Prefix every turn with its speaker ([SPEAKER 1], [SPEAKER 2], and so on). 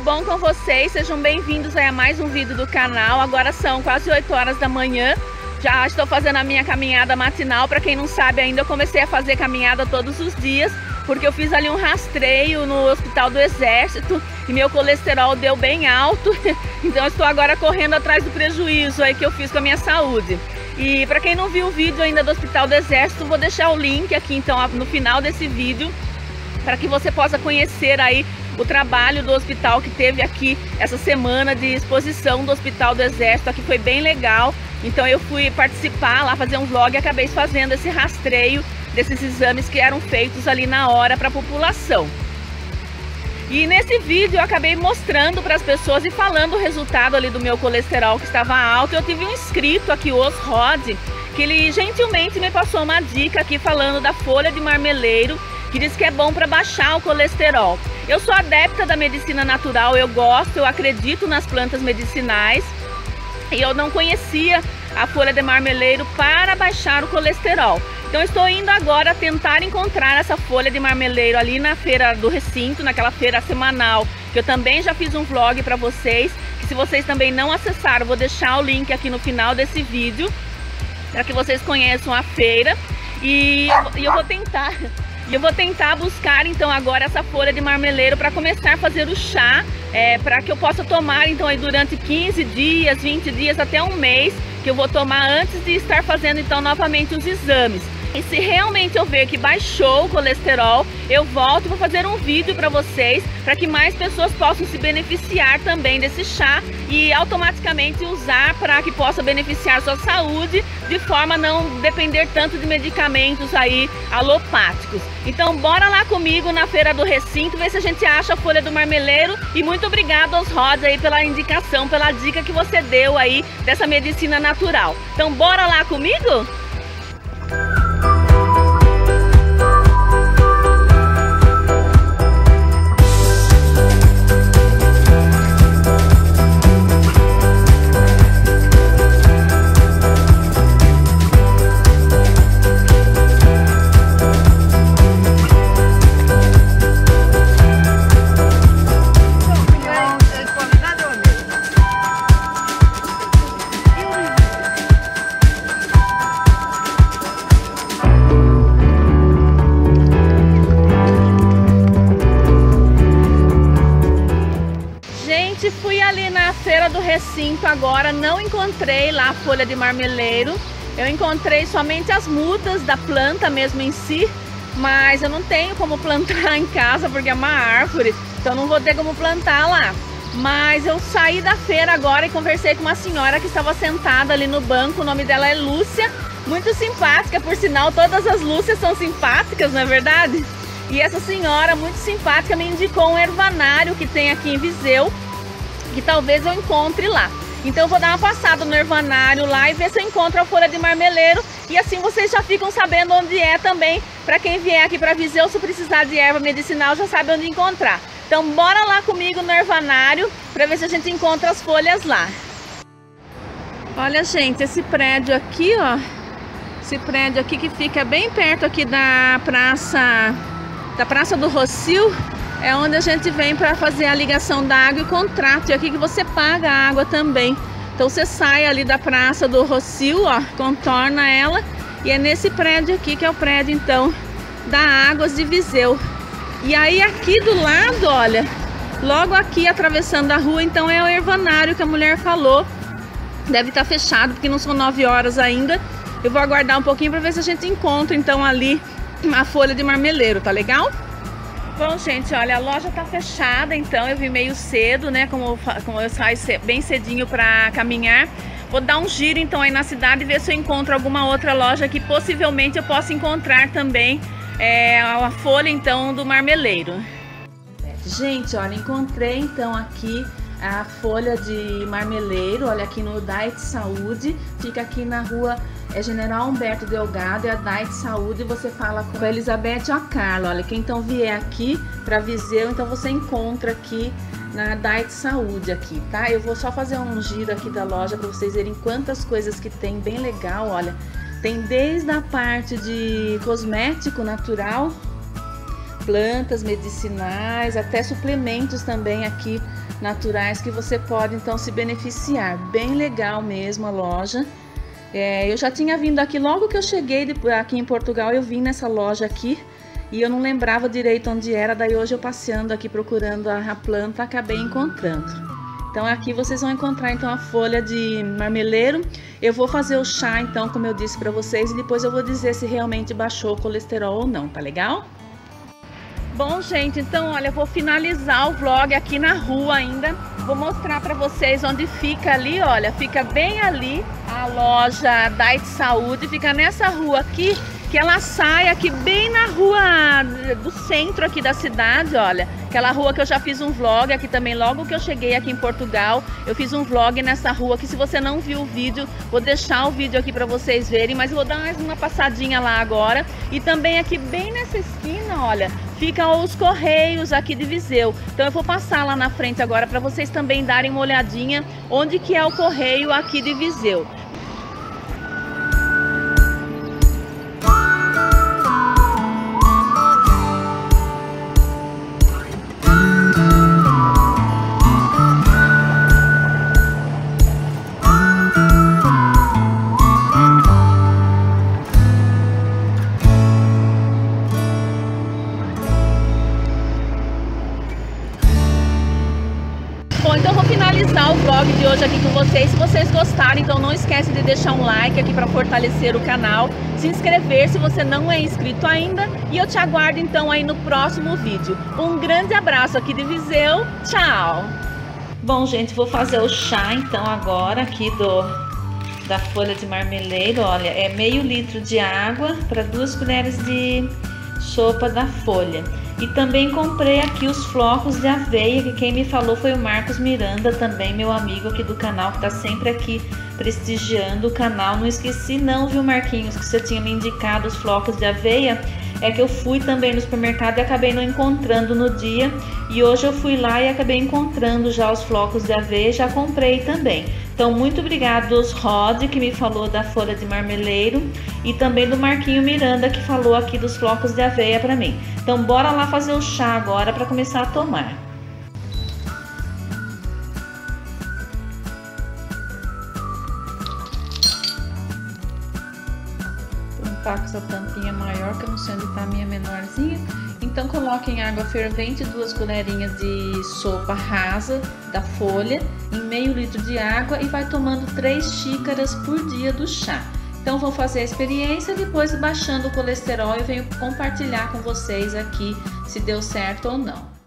[SPEAKER 1] bom com vocês? Sejam bem-vindos a mais um vídeo do canal. Agora são quase 8 horas da manhã. Já estou fazendo a minha caminhada matinal. Para quem não sabe ainda, eu comecei a fazer caminhada todos os dias, porque eu fiz ali um rastreio no Hospital do Exército e meu colesterol deu bem alto. Então eu estou agora correndo atrás do prejuízo aí que eu fiz com a minha saúde. E para quem não viu o vídeo ainda do Hospital do Exército, vou deixar o link aqui então no final desse vídeo, para que você possa conhecer aí o trabalho do hospital que teve aqui essa semana de exposição do Hospital do Exército. Aqui foi bem legal, então eu fui participar lá, fazer um vlog e acabei fazendo esse rastreio desses exames que eram feitos ali na hora para a população. E nesse vídeo eu acabei mostrando para as pessoas e falando o resultado ali do meu colesterol que estava alto. Eu tive um inscrito aqui, o Osrod, que ele gentilmente me passou uma dica aqui falando da folha de marmeleiro, que diz que é bom para baixar o colesterol. Eu sou adepta da medicina natural, eu gosto, eu acredito nas plantas medicinais, e eu não conhecia a folha de marmeleiro para baixar o colesterol. Então estou indo agora tentar encontrar essa folha de marmeleiro ali na feira do recinto, naquela feira semanal, que eu também já fiz um vlog para vocês, que se vocês também não acessaram, vou deixar o link aqui no final desse vídeo, para que vocês conheçam a feira. E eu vou tentar buscar então agora essa folha de marmeleiro para começar a fazer o chá, para que eu possa tomar então aí durante 15 dias, 20 dias, até um mês, que eu vou tomar antes de estar fazendo então novamente os exames. E se realmente eu ver que baixou o colesterol, eu volto e vou fazer um vídeo para vocês, para que mais pessoas possam se beneficiar também desse chá e automaticamente usar para que possa beneficiar sua saúde, de forma a não depender tanto de medicamentos aí alopáticos. Então bora lá comigo na feira do recinto, ver se a gente acha a folha do marmeleiro. E muito obrigado aos Rods aí pela indicação, pela dica que você deu aí dessa medicina natural. Então bora lá comigo? Fui ali na feira do recinto agora, não encontrei lá a folha de marmeleiro. Eu encontrei somente as mudas da planta mesmo em si, mas eu não tenho como plantar em casa porque é uma árvore, então não vou ter como plantar lá. Mas eu saí da feira agora e conversei com uma senhora que estava sentada ali no banco. O nome dela é Lúcia, muito simpática, por sinal todas as Lúcias são simpáticas, não é verdade? E essa senhora muito simpática me indicou um ervanário que tem aqui em Viseu, que talvez eu encontre lá. Então eu vou dar uma passada no ervanário lá e ver se eu encontro a folha de marmeleiro, e assim vocês já ficam sabendo onde é também. Para quem vier aqui para Viseu, se precisar de erva medicinal, já sabe onde encontrar. Então bora lá comigo no ervanário para ver se a gente encontra as folhas lá. Olha, gente, esse prédio aqui, ó, esse prédio aqui que fica bem perto aqui da Praça do Rossio, é onde a gente vem para fazer a ligação da água e o contrato. E aqui que você paga a água também. Então você sai ali da Praça do Rossio, ó, contorna ela, e é nesse prédio aqui que é o prédio então da Águas de Viseu. E aí aqui do lado, olha, logo aqui atravessando a rua, então é o ervanário que a mulher falou. Deve estar fechado porque não são 9 horas ainda. Eu vou aguardar um pouquinho para ver se a gente encontra então ali a folha de marmeleiro, tá legal? Bom, gente, olha, a loja tá fechada, então eu vim meio cedo, né, como eu saio bem cedinho para caminhar. Vou dar um giro então aí na cidade e ver se eu encontro alguma outra loja que possivelmente eu possa encontrar também a folha então do marmeleiro. Gente, olha, encontrei então aqui a folha de marmeleiro, olha, aqui no Diet Saúde, fica aqui na rua General Humberto Delgado, é a Diet Saúde. Você fala com a Elizabeth ou a Carla. Olha, quem então vier aqui para Viseu, então você encontra aqui na Diet Saúde aqui, tá? Eu vou só fazer um giro aqui da loja para vocês verem quantas coisas que tem, bem legal, olha. Tem desde a parte de cosmético natural, plantas medicinais, até suplementos também aqui naturais que você pode então se beneficiar. Bem legal mesmo a loja. Eu já tinha vindo aqui logo que eu cheguei aqui em Portugal, eu vim nessa loja aqui e eu não lembrava direito onde era, daí hoje eu passeando aqui procurando a planta acabei encontrando. Então aqui vocês vão encontrar então a folha de marmeleiro. Eu vou fazer o chá então, como eu disse para vocês, e depois eu vou dizer se realmente baixou o colesterol ou não, tá legal? Bom, gente, então olha, eu vou finalizar o vlog aqui na rua ainda. Vou mostrar para vocês onde fica ali, olha, fica bem ali a loja Diet Saúde, fica nessa rua aqui, que ela sai aqui bem na rua do centro aqui da cidade, olha. Aquela rua que eu já fiz um vlog aqui também, logo que eu cheguei aqui em Portugal, eu fiz um vlog nessa rua, que se você não viu o vídeo, vou deixar o vídeo aqui para vocês verem, mas eu vou dar mais uma passadinha lá agora. E também aqui bem nessa esquina, olha, ficam os Correios aqui de Viseu. Então eu vou passar lá na frente agora para vocês também darem uma olhadinha onde que é o Correio aqui de Viseu. Bom, então eu vou finalizar o vlog de hoje aqui com vocês. Se vocês gostarem, então não esquece de deixar um like aqui para fortalecer o canal, se inscrever se você não é inscrito ainda, e eu te aguardo então aí no próximo vídeo. Um grande abraço aqui de Viseu, tchau! Bom, gente, vou fazer o chá então agora aqui da folha de marmeleiro. Olha, é meio litro de água para 2 colheres de sopa da folha. E também comprei aqui os flocos de aveia, que quem me falou foi o Marcos Miranda, também meu amigo aqui do canal, que tá sempre aqui prestigiando o canal. Não esqueci não, viu, Marquinhos, que você tinha me indicado os flocos de aveia. É que eu fui também no supermercado e acabei não encontrando no dia. E hoje eu fui lá e acabei encontrando já os flocos de aveia, já comprei também. Então, muito obrigado aos Rod, que me falou da folha de marmeleiro, e também do Marquinho Miranda, que falou aqui dos flocos de aveia para mim. Então, bora lá fazer o chá agora para começar a tomar. Vou tampar com essa tampinha maior, que eu não sei onde está a minha menorzinha. Então coloque em água fervente 2 colherinhas de sopa rasa da folha em meio litro de água e vai tomando 3 xícaras por dia do chá. Então vou fazer a experiência, depois baixando o colesterol eu venho compartilhar com vocês aqui se deu certo ou não.